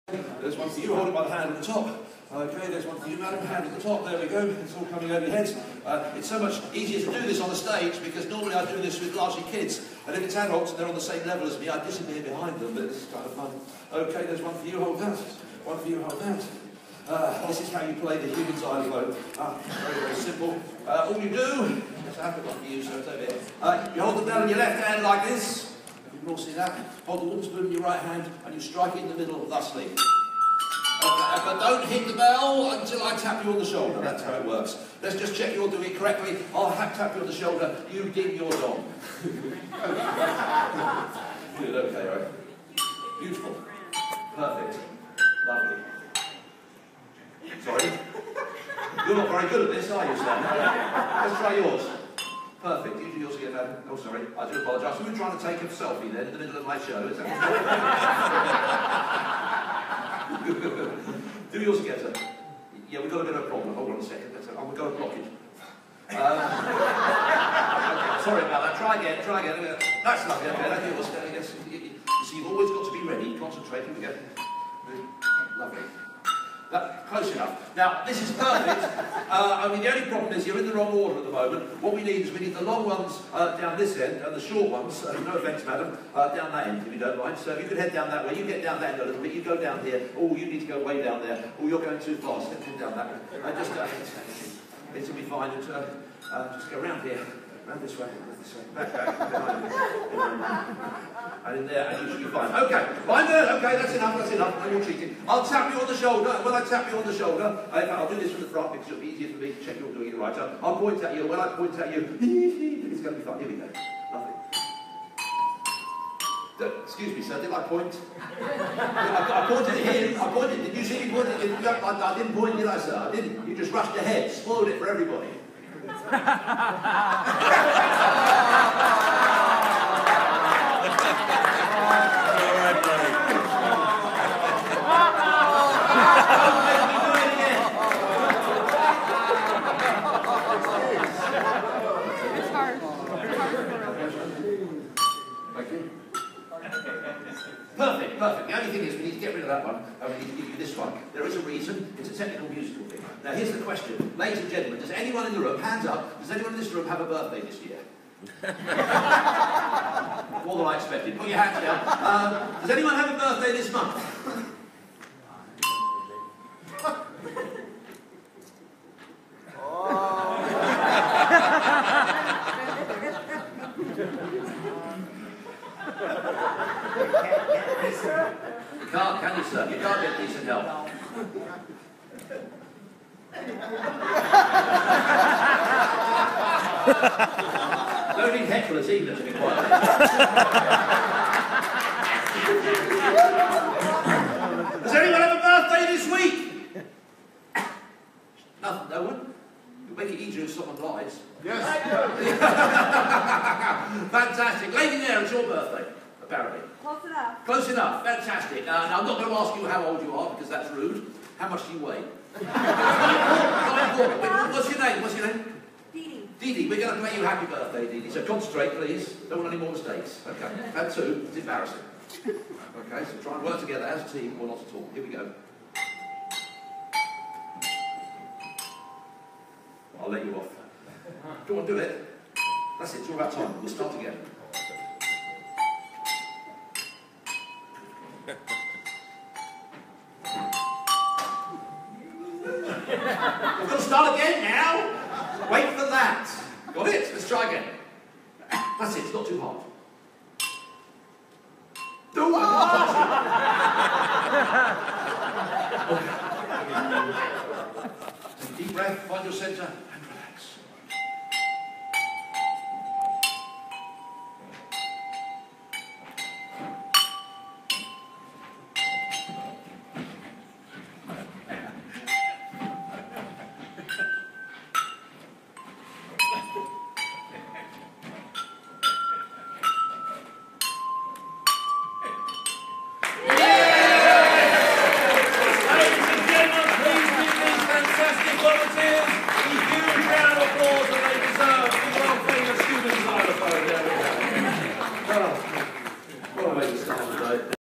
There's one for you, hold it by the hand at the top. Okay, there's one for you, madam, hand at the top, there we go. It's all coming over your heads. It's so much easier to do this on the stage because normally I do this with largely kids. And if it's adults and they're on the same level as me, I disappear behind them, but this is kind of fun. Okay, there's one for you, hold that. One for you, hold that. This is how you play the human xylophone. Very, very simple. All you do, I have got one for you, so it's over here. You hold them down in your left hand like this. You can all see that. Hold the wooden spoon in your right hand and you strike it in the middle thusly. Okay, but don't hit the bell until I tap you on the shoulder. That's how it works. Let's just check you're doing it correctly. I'll tap you on the shoulder. You ding your dong. Good, okay, right? Beautiful. Perfect. Lovely. Sorry? You're not very good at this, are you, Stan? Let's try yours. Perfect. You do yours again, madam. Oh, sorry. I do apologise. We were trying to take a selfie then in the middle of my show. Is that do yours again, sir. Yeah, we've got a bit of a problem. Hold on a second. We've got a blockage. Sorry about that. Try again. Try again. That's lovely. Okay, that's yours. Yes. So you've always got to be ready. Concentrate. Here we go. Lovely. Close enough. Now, this is perfect. I mean, the only problem is you're in the wrong order at the moment. What we need is we need the long ones down this end and the short ones, no offence, madam, down that end, if you don't mind. So if you could head down that way, you get down that end a little bit, you go down here. Oh, you need to go way down there. Oh, you're going too fast. Step down that way. It'll be fine. Just go round here. Round this way, back, behind me. And in there, and you should be fine. Okay, fine there, okay, that's enough, no more cheating. I'll tap you on the shoulder, when I tap you on the shoulder, I'll do this from the front because it'll be easier for me to check you're doing it right. So I'll point at you, when I point at you, it's going to be fine. Here we go. Lovely. Excuse me, sir, did I point? I pointed at him, did you see me pointing? I didn't point, did I, sir? I didn't. You just rushed ahead, spoiled it for everybody. Perfect. The only thing is we need to get rid of that one and we need to give you this one. There is a reason. It's a technical musical thing. Now here's the question. Ladies and gentlemen, does anyone in the room, hands up, does anyone in this room have a birthday this year? More than I expected. Put your hands down. Does anyone have a birthday this month? You can't, can you, sir? You can't get decent help. Don't need hecklers either, to be quite honest. Does anyone have a birthday this week? Nothing, no one? You'll make it easier if someone lies. Yes. Fantastic. Lady there, it's your birthday, apparently. Close enough. Close enough. Fantastic. Now, I'm not going to ask you how old you are, because that's rude. How much do you weigh? What's your name? What's your name? Dee Dee Dee, we're going to play you happy birthday, Dee Dee. So concentrate, please. Don't want any more mistakes. Okay. And two, it's embarrassing. Okay, so try and work together as a team or not at all. Here we go. I'll let you off. Go on, do it. That's it, it's all about time. We'll start again. We're going to start again now. Wait for that. Got it? Let's try again. That's it, it's not too hard. Do it.